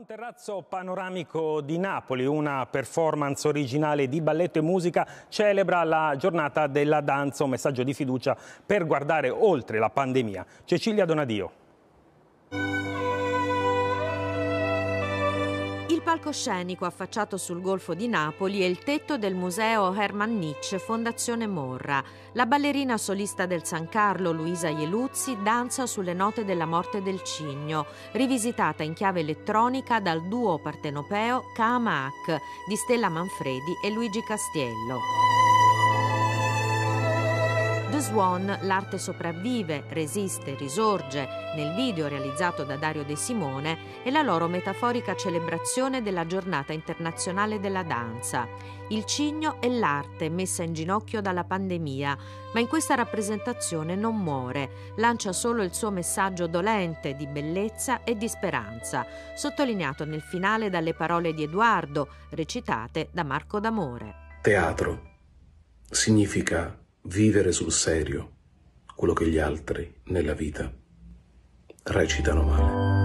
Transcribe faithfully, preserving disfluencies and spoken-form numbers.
un terrazzo panoramico di Napoli, una performance originale di balletto e musica celebra la giornata della danza, un messaggio di fiducia per guardare oltre la pandemia. Cecilia Donadio. Il palcoscenico affacciato sul Golfo di Napoli è il tetto del museo Hermann Nitsch, Fondazione Morra. La ballerina solista del San Carlo, Luisa Ieluzzi, danza sulle note della morte del cigno, rivisitata in chiave elettronica dal duo partenopeo Kaamaak di Stella Manfredi e Luigi Castiello. The Swan, l'arte sopravvive, resiste, risorge, nel video realizzato da Dario De Simone, è la loro metaforica celebrazione della giornata internazionale della danza. Il cigno è l'arte messa in ginocchio dalla pandemia, ma in questa rappresentazione non muore, lancia solo il suo messaggio dolente di bellezza e di speranza, sottolineato nel finale dalle parole di Edoardo, recitate da Marco D'Amore. Teatro significa vivere sul serio quello che gli altri nella vita recitano male.